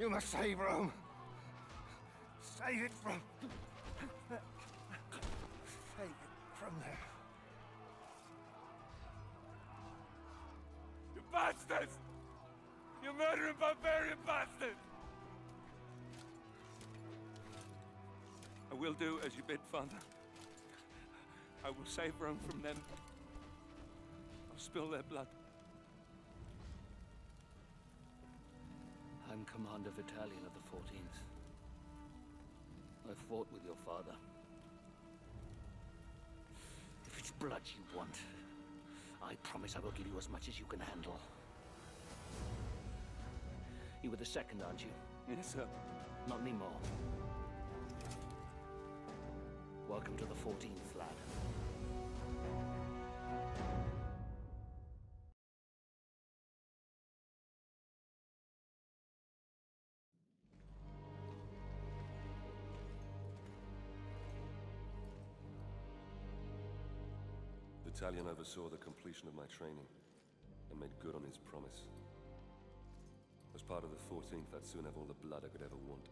You must save Rome. Save it from... Save it from there. You bastards! You murdering barbarian bastards! I will do as you bid, Father. I will save Rome from them. I'll spill their blood. I'm Commander Battalion of the 14th. I fought with your father. If it's blood you want, I promise I will give you as much as you can handle. You were the second, aren't you? Yes, sir. Not anymore. Welcome to the 14th, lad. Battalion oversaw the completion of my training and made good on his promise. As part of the 14th, I'd soon have all the blood I could ever want.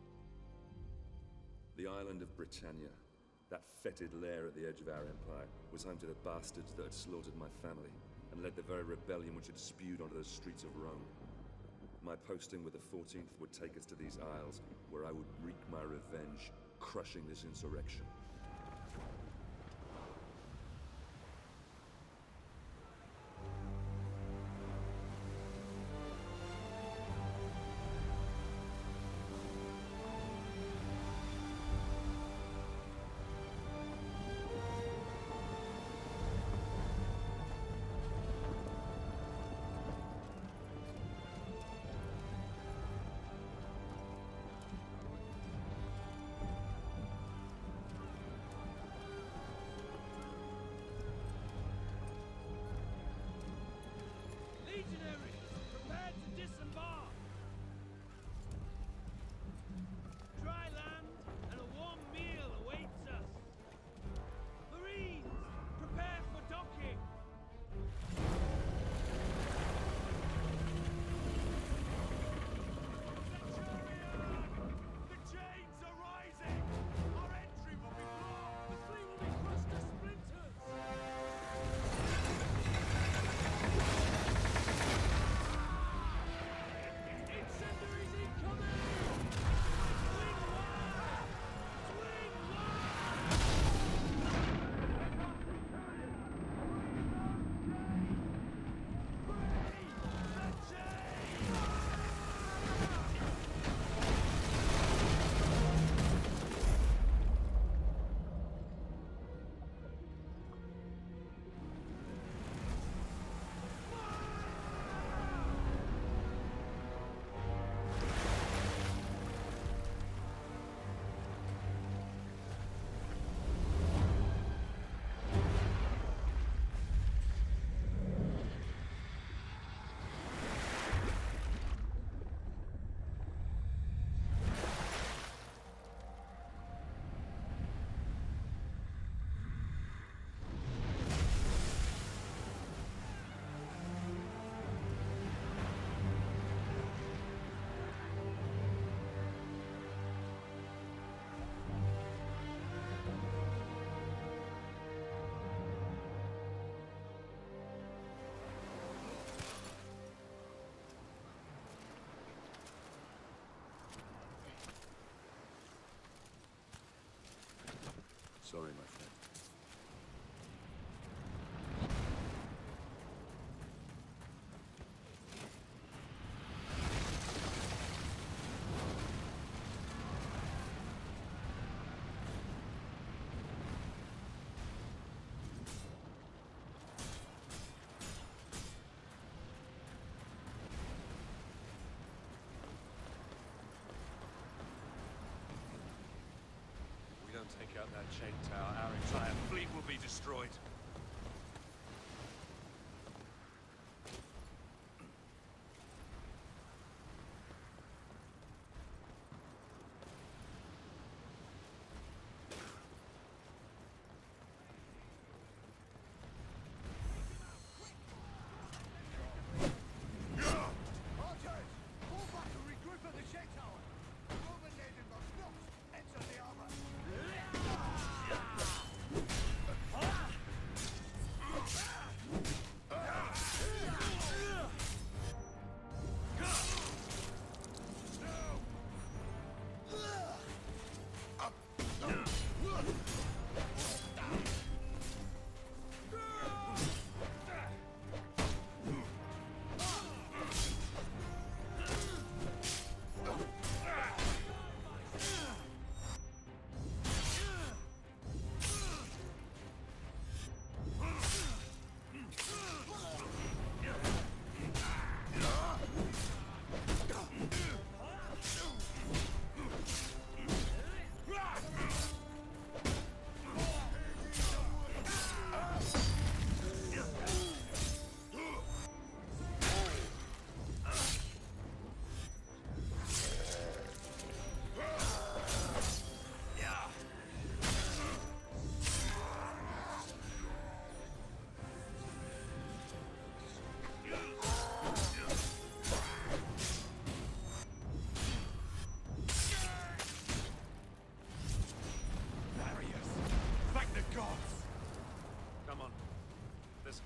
The island of Britannia, that fetid lair at the edge of our empire, was home to the bastards that had slaughtered my family and led the very rebellion which had spewed onto the streets of Rome. My posting with the 14th would take us to these isles, where I would wreak my revenge, crushing this insurrection. Prepare to disembark! Dry land and a warm meal awaits us. Marines, prepare for docking! Centurion! The chains are rising! Our entry will be blocked! The fleet will be crushed to splinters! Incendiaries incoming! Swing wide! Swing wide! The chain! Sorry, my friend. If we don't take out that chain tower, our entire fleet will be destroyed. Archers! Fall back and regroup at the checkpoint!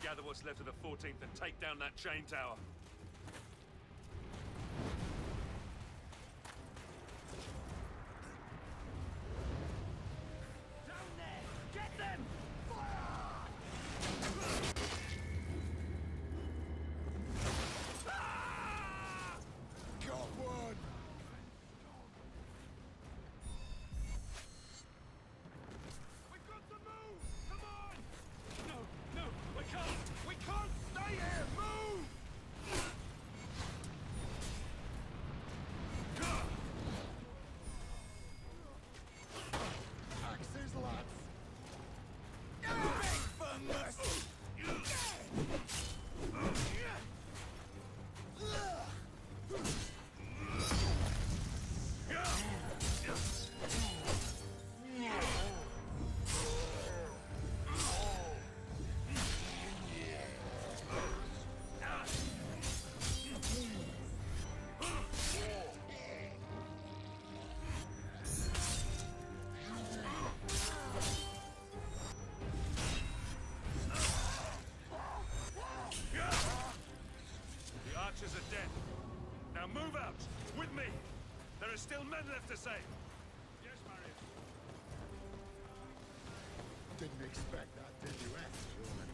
Gather what's left of the 14th and take down that chain tower. Down there! Get them! Got one! We've got to move! Come on! No, no, we can't! We can't stay here! Move! Axes, lads! Beg for mercy! The archers are dead. Now move out! With me! There are still men left to save! Yes, Marius. Didn't expect that, did you, Roman?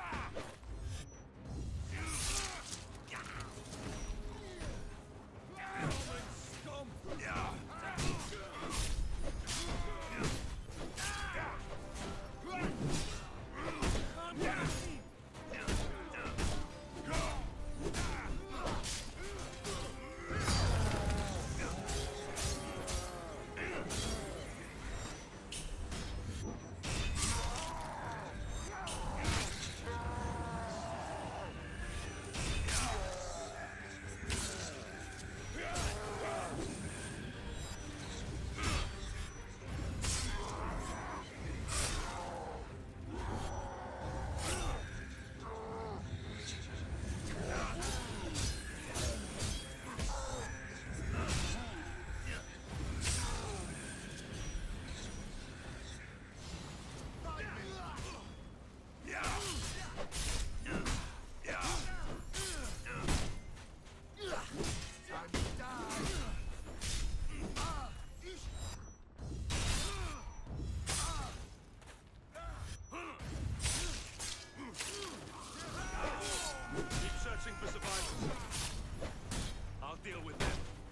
Keep searching for survivors. I'll deal with them.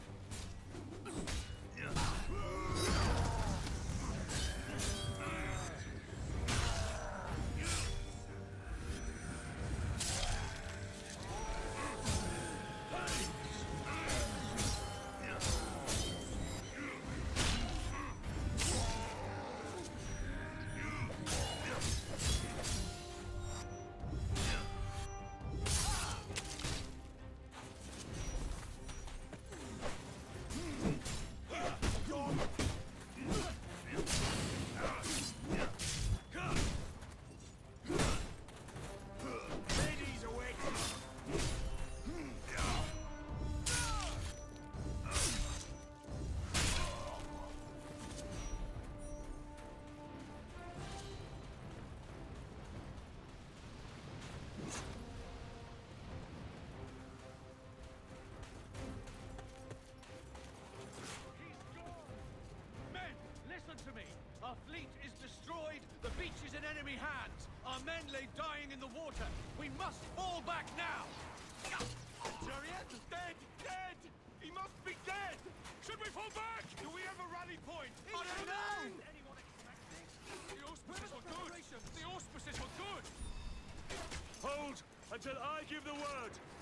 Ladies are waiting! He's gone! Men, listen to me! Our fleet is destroyed, the beach is in enemy hands, our men lay dying in the water. We must fall back now! Chariot! Dead! Dead! He must be dead! Should we fall back? Do we have a rally point? I don't know! Anyone expect this? The auspices were good! The auspices were good! Hold until I give the word!